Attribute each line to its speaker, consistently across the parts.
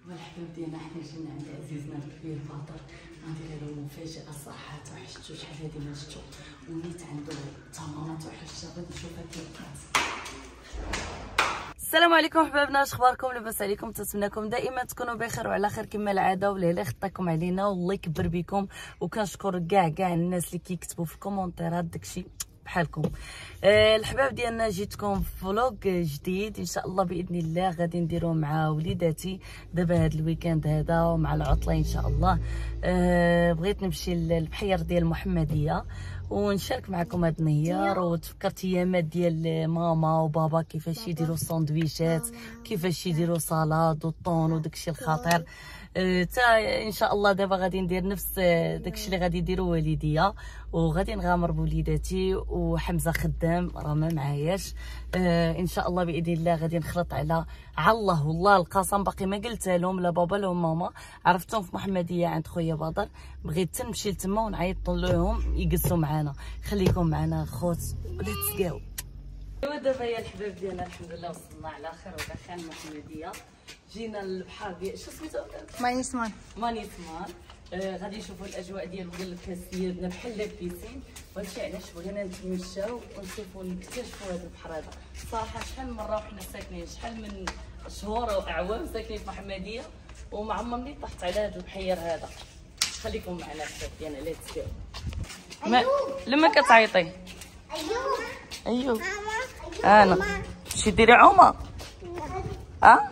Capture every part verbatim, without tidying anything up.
Speaker 1: والحباب ديالنا حنا جينا عند عزيزنا الكبير فاطر غندير له مفاجاه صراحه توحشتو شحال هادي ما شفتو ونيت عنده تمرات وحشه غادي نشوفها كيف. السلام عليكم حبابنا، اش اخباركم؟ لاباس عليكم؟ نتمنىكم دائما تكونوا بخير وعلى خير كما العاده، ولهلا خطاكم علينا والله يكبر بكم، وكنشكر كاع كاع الناس اللي كيكتبوا في الكومونتيرات داكشي بحالكم. آه الحباب ديالنا جيتكم فلوق جديد ان شاء الله باذن الله غادي نديروه مع وليداتي دابا هذا الويكاند هذا ومع العطله ان شاء الله. آه بغيت نمشي للبحير ديال المحمديه ونشارك معكم هاد النهار، وتفكرت ايامات ديال ماما وبابا كيفاش يديروا الساندويشات، كيفاش يديروا سلطه والطون وداكشي الخطير. أه تا ان شاء الله دابا غادي ندير نفس داكشي اللي غادي يديروا والديا، وغادي نغامر بوليداتي، وحمزه خدام راه ما معاياش. أه ان شاء الله باذن الله غادي نخلط على على الله والله القسم باقي ما قلتها لهم لا بابا لا ماما، عرفتهم في محمديه عند خويا بدر، بغيت نمشي لتما ونعيط لهم يجلسوا معنا. خليكم معنا خوت ليتس جو. ايوا دابا يا الحباب ديالنا الحمد لله وصلنا على خير وعلى خير المحمديه، جينا للبحر ديال شو سميتو؟
Speaker 2: مانيسمان.
Speaker 1: مانيسمان. آه غادي نشوفوا الاجواء ديال الكاس ديالنا بحال لابيسين، وهادشي علاش بغينا نتمشاو ونشوفوا نكتشفوا هذا البحر هذا. صراحه شحال من مره وحنا ساكنين، شحال من شهور واعوام ساكنين في محمديه وما عمرني طحت على هذا البحير هذا. خليكم معنا الحباب ديالنا ليتس جو. ما لما كتعيطي؟
Speaker 2: ايوه
Speaker 1: ايوه
Speaker 2: ماما.
Speaker 1: انا شي ديري عومه؟ ها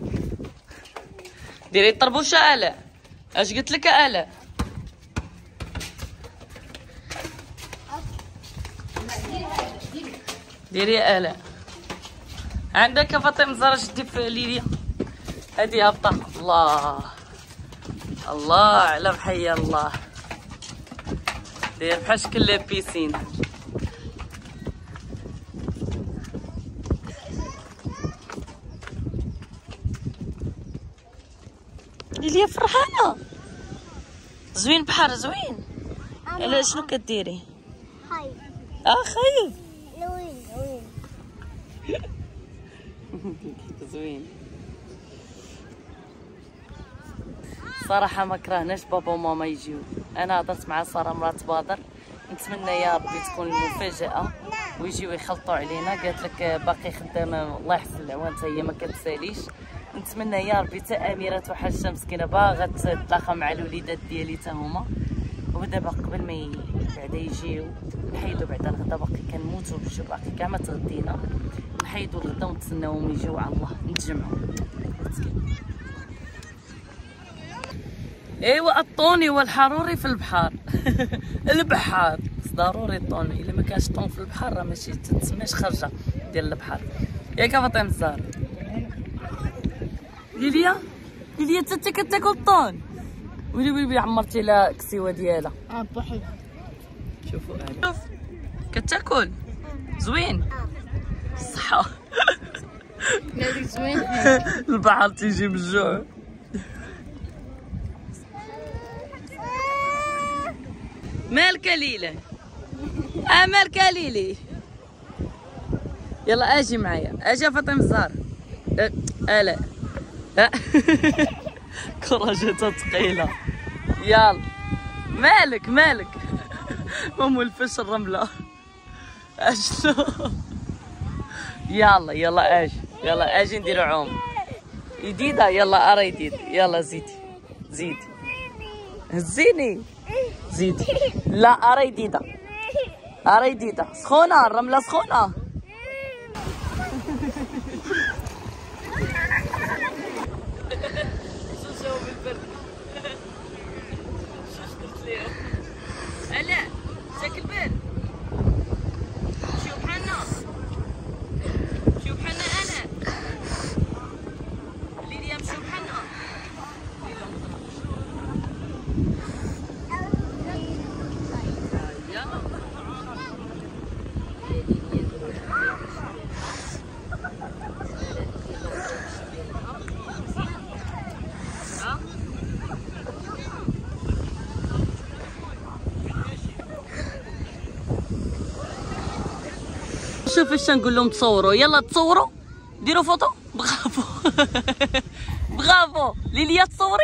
Speaker 1: ديري الطربوشه الاء. اش قلت لك الاء؟ ديري يا الاء. عندك فاطمه زهره شدي في ليليا هادي هابطه. الله الله على بحي الله، داير بحال شكل لابيسين. ليليا فرحانه زوين بحر زوين. الا شنو كديري؟
Speaker 2: خايف.
Speaker 1: اه خايف.
Speaker 2: لوين لوين
Speaker 1: زوين. صراحه ما كرهناش بابا وماما يجيو، انا هضرت مع ساره مرات بدر، نتمنى يا ربي تكون المفاجاه ويجيو يخلطوا علينا. قالت لك باقي خدامه الله يحسن العوان حتى هي ما كتساليش. نتمنى يا ربي حتى اميره توحشها مسكينه باغا تتلاقى مع الوليدات ديالي حتى هما. ودابا قبل ما بعدا يجيو نحيدو بعدا الغدا، باقي كنموتو باش باقي كاع ما تغدينا، نحيدو الغدا ونتسناوهم يجيو على الله نتجمعوا. ايوا الطوني والحروري في البحر. البحر ضروري الطوني، الا ما كانش طون في البحر راه ماشي تتسماش خرجه ديال البحر. ياك فاطمه الزهر؟ ليليا ليليا انت كتاكل الطون؟ ويلي ويلي عمرتي لها كسيوه ديالها.
Speaker 2: اه بحال
Speaker 1: شوفوا هذا شوف كتاكل زوين صحه.
Speaker 2: هذيك زوين.
Speaker 1: البحر تيجي بالجوع. مالك ليلى؟ اه مالك ليلي؟ يلا اجي معايا، اجي فاطمه الزهر. اه لا كراجتها ثقيله. يلا مالك مالك؟ ام الفش الرمله اشنو؟ يلا يلا اجي يلا اجي نديرو عوم جديده. يلا ارى جديد. يلا زيدي زيدي هزيني زيدي. لا ارى جديده ارى جديده سخونه الرمله سخونه. الا شكل بال شو بحالنا شو بحالنا انا ليليا مشو بحالنا. شوف اش نقول لهم تصوروا. يلا تصوروا ديروا فوطو. بغافو برافو ليليا تصوري.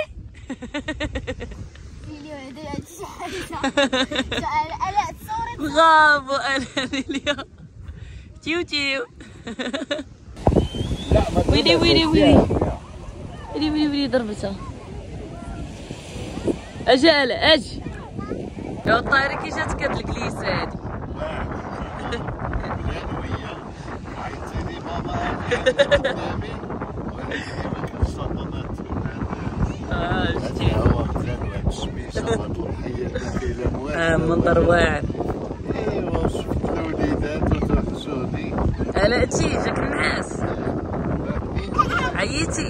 Speaker 2: ليليا هذا شي حاجه الا تصوري
Speaker 1: برافو انا ليليا. تيو تيو. ويلي ويلي ويلي ويلي ويلي ويلي ضربتها. اجي الا اجي يا الطايره كي جاتك هاد الكليسه هادي. اه شتي اه منظر واعر.
Speaker 3: ايوا شفت الوليدات وتوحشوني.
Speaker 1: الا هادشي جاك النعاس عييتي.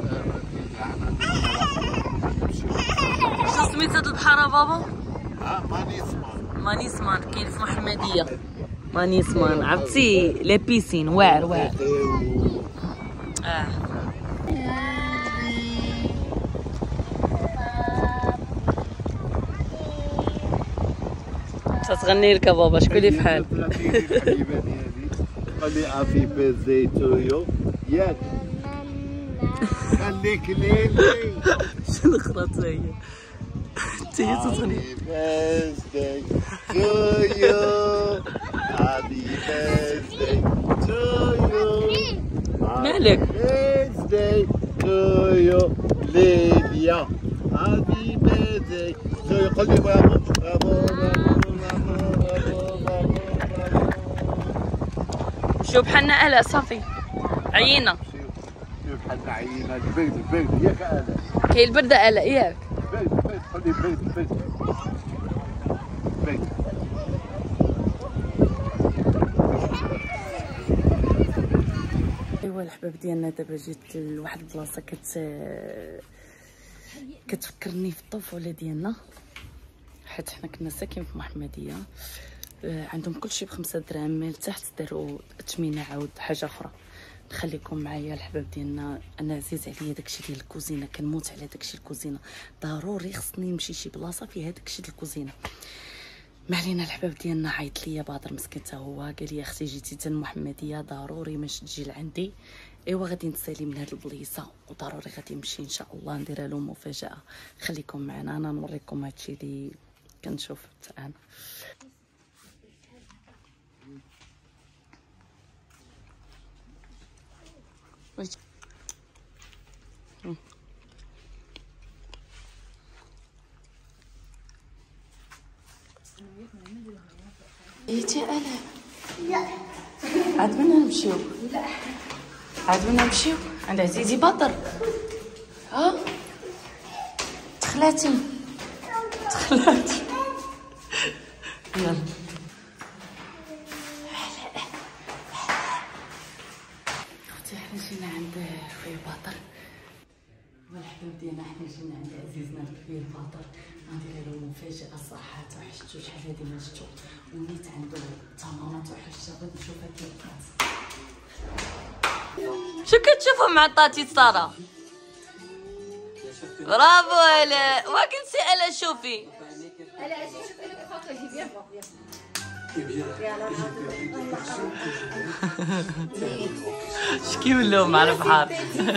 Speaker 1: شنو سميت هاد البحر بابا؟
Speaker 3: اه مانيسمان.
Speaker 1: مانيسمان كاين في محمديه. مانيسمان عرفتي لي بيسين واعر واعر. اه تتغني لك بابا شكون اللي فحال؟
Speaker 3: قال لي هابي بيرثداي تو يو ياك خليك ليلي.
Speaker 1: شنو الاخرى تا هي تا هي تتغني
Speaker 3: بيرثداي تو يو هابي بيرثداي تو يو
Speaker 1: مالك؟
Speaker 3: بيرثداي تو يو ليليا هابي بيرثداي تو يو. قل لي برافو برافو
Speaker 1: شو بحالنا الا صافي عيينا.
Speaker 3: شوف حنا عيينا البرد البرد ياك الا
Speaker 1: كاين البرده الا ياك.
Speaker 3: برد برد خلي برد برد برد.
Speaker 1: ايوا الحباب ديالنا دابا جيت لواحد البلاصه كت كتفكرني في الطفوله ديالنا حيت حنا كنا ساكنين في محمديه. عندهم كلشي بخمسة دراهم من تحت داروا ثمانية عاود حاجه اخرى. نخليكم معايا الحباب ديالنا. انا عزيز عليا داكشي ديال الكوزينه كنموت على داكشي الكوزينه. ضروري خصني نمشي شي بلاصه فيها داكشي ديال الكوزينه. ما علينا الحباب ديالنا. عيط ليا بدر مسكين حتى هو قال لي اختي جيتي حتى المحمديه ضروري باش تجي لعندي. ايوا غادي نسالي من هاد البليصه وضروري غادي نمشي ان شاء الله ندير له مفاجاه. خليكم معنا انا نوريكم هادشي اللي كنشوف حتى انا. ايتي الا
Speaker 2: لا
Speaker 1: عاد منا نمشيو. لا عاد منا نمشيو عند عزيزي بدر. ها تخلاتي تخلاتي يلا اختي حنا جينا عند خويا باطر. والحباب ديالنا حنا جينا عند عزيزنا الكبير باطر غندير له مفاجاه صراحه توحشتو شحال هادي ما شفتو ونيت عنده تماما توحشتو. غادي نشوفها كيف كانت. شو كتشوفوا مع طاتي ساره؟ برافو الا ما كنتي الا شوفي
Speaker 2: الا اجي شوفي لك خاطر جيبيها
Speaker 1: شكي ولاو مع البحر.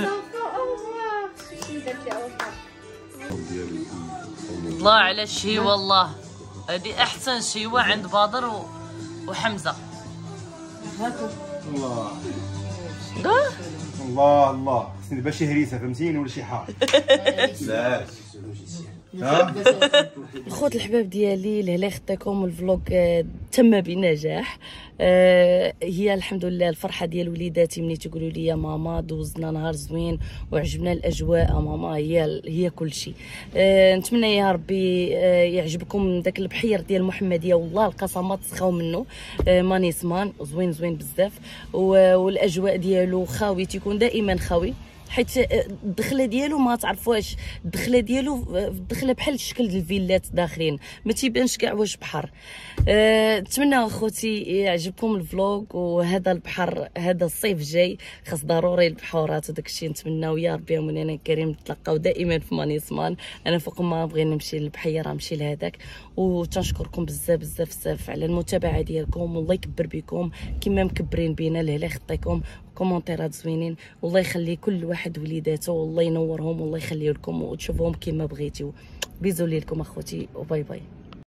Speaker 1: الله على الشي والله هذه احسن شيوه عند بدر و... وحمزه.
Speaker 4: الله
Speaker 1: قول
Speaker 4: الله الله خصني باش شي هريسه فهمتيني ولا شي حار. لا ها
Speaker 1: الخوت الحباب ديالي لهلا خداكم الفلوق تم بنجاح. آه هي الحمد لله الفرحه ديال وليداتي ملي تيقولوا لي يا ماما دوزنا نهار زوين وعجبنا الاجواء. ماما هي هي كل شيء. آه نتمنى يا ربي آه يعجبكم داك البحير ديال محمديه. والله القصامات سخاو منه. آه مانيسمان زوين زوين بزاف والاجواء ديالو خاوي تيكون دائما خاوي حيت الدخله ديالو ما تعرفوش. الدخله ديالو الدخله بحال الشكل ديال الفيلات داخلين ما تيبانش كاع واش بحر. نتمنى أه اخوتي يعجبكم الفلوق. وهذا البحر هذا الصيف جاي خاص ضروري البحورات وداك الشيء. نتمناو يا ربي يا مولانا الكريم نتلاقاو دائما في مانيسمان. انا فوق ما بغيت نمشي للبحيره نمشي لهذاك. وتنشكركم بزاف بزاف بزاف على المتابعه ديالكم والله يكبر بكم كما مكبرين بينا لهلا خطيكم. كومونتيرات زوينين. والله يخلي كل واحد وليداته، والله ينورهم، والله يخليه لكم وتشوفوهم كما بغيتيو. بيزو ليكم اخوتي وباي باي.